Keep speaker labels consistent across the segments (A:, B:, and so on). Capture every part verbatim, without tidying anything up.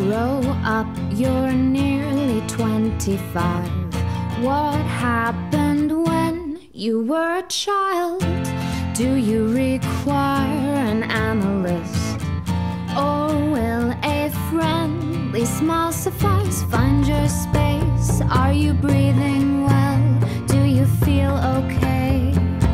A: grow up, you're nearly twenty-five. What happened when you were a child? Do you require an analyst? Or will a friendly smile suffice? Find your space. Are you breathing well? Do you feel okay?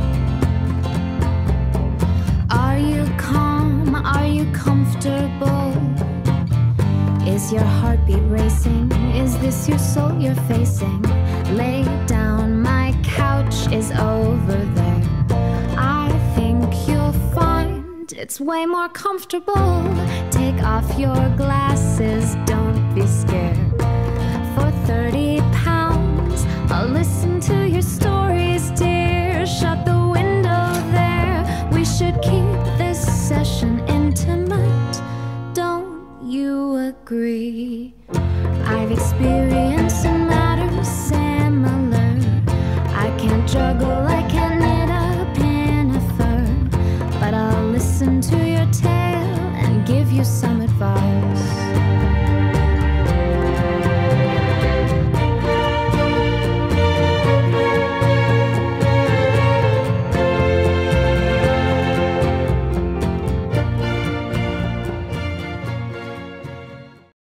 A: Are you calm? Are you comfortable? Is your heartbeat racing? Is this your soul you're facing? Lay down, my couch is over there. I think you'll find it's way more comfortable. Take off your glasses, don't be scared. For thirty pounds, I'll listen to your stories, dear. Shut the window there. We should keep this session intimate. Don't you agree? I've experienced some matters similar. I can't juggle, I can't knit a pinafore, but I'll listen to your tale and give you some